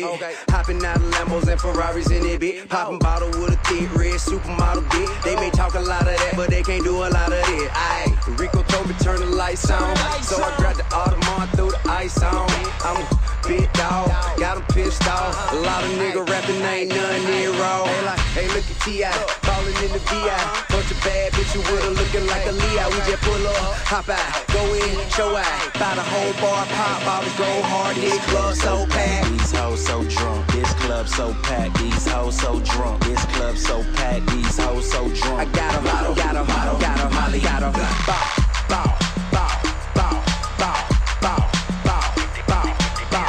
Okay. Hopping out of Lambos and Ferraris in it, bitch. Popping bottle with a thick red supermodel, bitch. They may talk a lot of that, but they can't do a lot of it. Aight, Rico told me turn the lights on, so I grabbed the Audemars, threw the ice on. I'm a big dog, got him pissed off. A lot of nigga rapping, ain't nothing near raw. Hey, look at T.I. Ballin' in the V.I. Bunch of bad bitches with her looking like a Leo. We just pull up, hop out, go in, show out. Buy the whole bar, pop bottles, go hard. This club so packed. These hoes so drunk. This club so packed. These hoes so drunk. This club so packed. These hoes so drunk. I got 'em, got 'em, got 'em, Molly got 'em. Bow, bow, bow, bow, bow, bow, bow, bow, bow,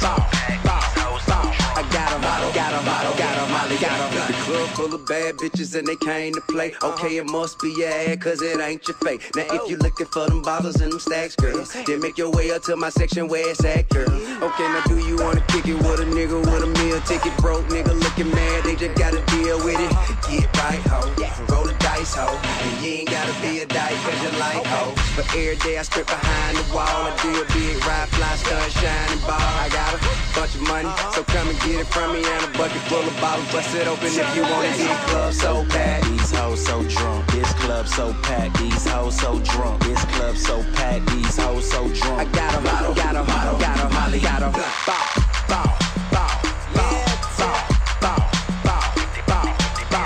bow. I got 'em, got 'em, got 'em, Molly got 'em. The club full of bad bitches and they came to play. Okay, it must be your ad, cause it ain't your fake. Now if you looking for them bottles and them stacks, girl, then make your way up to my section where it's at, girl. Okay, now do you wanna kick it with a nigga with a meal ticket? Broke nigga looking mad, they just gotta deal with it. Get right, ho, roll the dice, ho. And you ain't gotta be a dyke cause you like, ho. But every day I strip behind the wall. I do a big ride, fly, stunt, shining ball. I got a bunch of money, so come and get it from me. And a bucket full of bottles, bust it open if you want it. This club so packed. These hoes so drunk. This club so packed. These hoes so drunk. This club so packed. These hoes so drunk. I got 'em, got 'em, got 'em, Molly got 'em. Bow, bow, bow, bow, bow, bow, bow, bow, bow,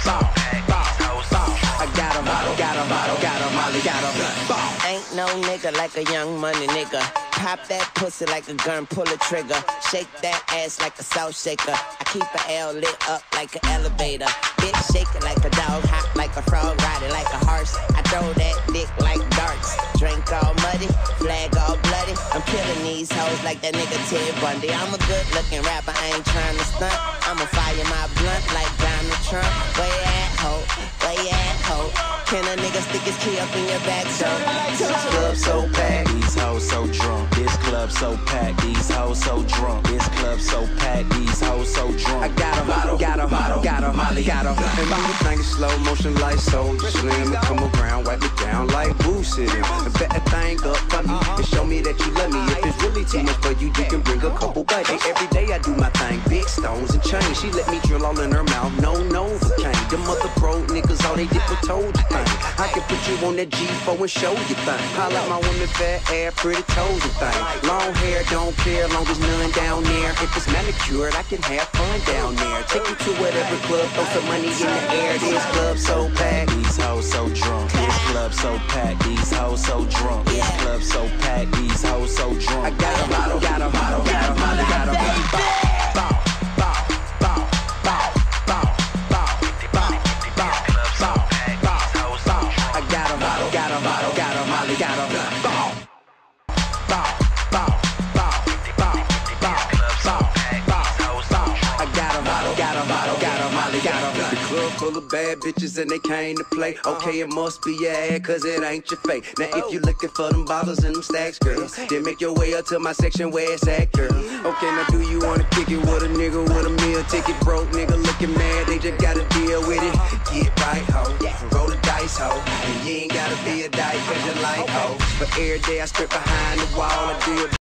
bow. I got 'em, got 'em, got 'em, Molly got 'em. Ain't no nigga like a young money nigga. Pop that pussy like a gun, pull a trigger. Shake that ass like a salt shaker. I keep an L lit up like an elevator. Bitch shaking like a dog, hot like a frog, riding like a horse. I throw that dick like darts. Drink all muddy, flag all bloody. I'm killing these hoes like that nigga Ted Bundy. I'm a good looking rapper, I ain't trying to stunt. I'ma fire my blunt like Donald Trump. Where you at, ho? Where you at, ho? Can a nigga stick his key up in your back, so? This club so packed. These hoes so drunk. This club so packed. These hoes so drunk. This club so packed. These hoes so drunk. I got 'em, got 'em, got 'em, Molly got 'em. And move the thing in slow motion like Soulja Slim. And come around, wipe it down like Boo City. And bet that thing up for me and show me that you love me. If it's really too much for you, you can bring a couple bites. Hey, every day I do my thing, big stones and chains. She let me drill all in her mouth, no Novocaine. Them other broke niggas, all they did was told you thing. I can put you on that G4 and show you thing. Holla at my woman, fat ass, pretty toes and thing. Long hair, don't care, long as none down there. If it's manicured, I can have fun down there. Take you to whatever club, throw some money in the air. This club so packed. These hoes so drunk. This club so packed. These hoes so drunk. This club so packed. These hoes so drunk. I got 'em, got 'em, got 'em, Molly got 'em. Bow, bow, bow, bow, bow, bow, bow, bow, bow, bow, bow. I got 'em, got 'em, got 'em, Molly got 'em. Bow, bow, bow, bow, bow, bow, bow, bow. I got 'em, got 'em, got 'em, Molly got 'em. The club full of bad bitches and they came to play. Okay, it must be your ad, cause it ain't your fake. Now if you looking for them bottles and them stacks, girl, then make your way up to my section where it's at, girl. Okay, now do you wanna kick it with a nigga with a meal ticket? Broke nigga looking mad, they just gotta deal with it. Get right, ho, roll the dice, ho. And you ain't gotta be a dyke cause you like, ho. But every day I strip behind the wall, I do it.